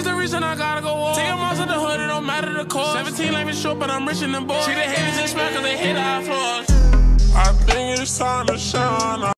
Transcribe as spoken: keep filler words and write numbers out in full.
the reason I gotta go on. Take them off to the hood, it don't matter the cost. seventeen life is short, but I'm rich in the boy. See the haters and smell cause they hit our floors. I think it's time to shine.